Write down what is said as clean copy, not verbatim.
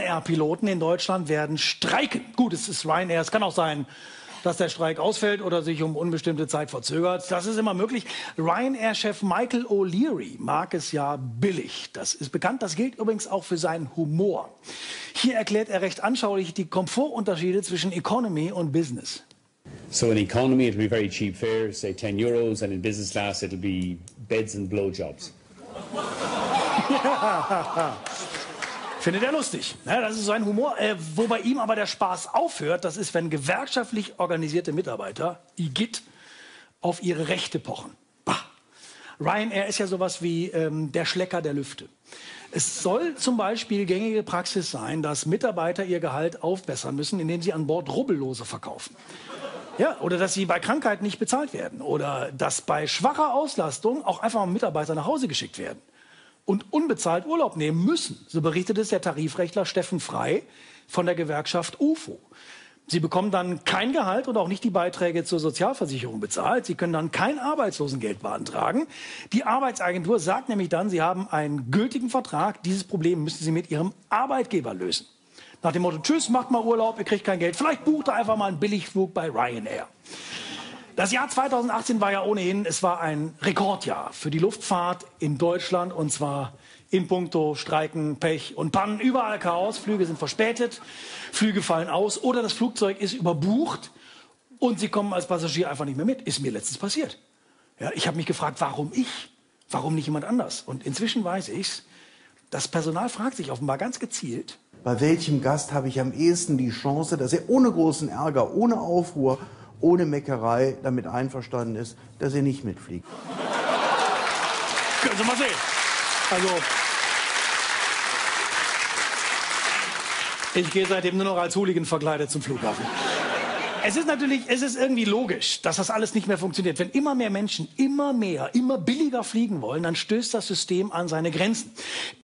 Ryanair-Piloten in Deutschland werden streiken. Gut, es ist Ryanair, es kann auch sein, dass der Streik ausfällt oder sich um unbestimmte Zeit verzögert. Das ist immer möglich. Ryanair-Chef Michael O'Leary mag es ja billig. Das ist bekannt. Das gilt übrigens auch für seinen Humor. Hier erklärt er recht anschaulich die Komfortunterschiede zwischen Economy und Business. So in economy it'll be very cheap fare, say 10 euros, and in business class it'll be beds and blowjobs. Findet er lustig. Ja, das ist sein Humor. Wo bei ihm aber der Spaß aufhört, das ist, wenn gewerkschaftlich organisierte Mitarbeiter, IGIT, auf ihre Rechte pochen. Bah. Ryanair ist ja sowas wie der Schlecker der Lüfte. Es soll zum Beispiel gängige Praxis sein, dass Mitarbeiter ihr Gehalt aufbessern müssen, indem sie an Bord Rubbellose verkaufen. Ja, oder dass sie bei Krankheit nicht bezahlt werden. Oder dass bei schwacher Auslastung auch einfach mal Mitarbeiter nach Hause geschickt werden. Und unbezahlt Urlaub nehmen müssen. So berichtet es der Tarifrechtler Steffen Frey von der Gewerkschaft UFO. Sie bekommen dann kein Gehalt und auch nicht die Beiträge zur Sozialversicherung bezahlt. Sie können dann kein Arbeitslosengeld beantragen. Die Arbeitsagentur sagt nämlich dann, sie haben einen gültigen Vertrag. Dieses Problem müssen sie mit ihrem Arbeitgeber lösen. Nach dem Motto, tschüss, macht mal Urlaub, ihr kriegt kein Geld. Vielleicht bucht ihr einfach mal einen Billigflug bei Ryanair. Das Jahr 2018 war ja ohnehin, es war ein Rekordjahr für die Luftfahrt in Deutschland. Und zwar in puncto Streiken, Pech und Pannen. Überall Chaos, Flüge sind verspätet, Flüge fallen aus oder das Flugzeug ist überbucht und Sie kommen als Passagier einfach nicht mehr mit. Ist mir letztens passiert. Ja, ich habe mich gefragt, warum ich? Warum nicht jemand anders? Und inzwischen weiß ich's. Das Personal fragt sich offenbar ganz gezielt: Bei welchem Gast habe ich am ehesten die Chance, dass er ohne großen Ärger, ohne Aufruhr, ohne Meckerei damit einverstanden ist, dass er nicht mitfliegt? Können Sie mal sehen. Also, ich gehe seitdem nur noch als Hooligan verkleidet zum Flughafen. Es ist irgendwie logisch, dass das alles nicht mehr funktioniert. Wenn immer mehr Menschen immer billiger fliegen wollen, dann stößt das System an seine Grenzen.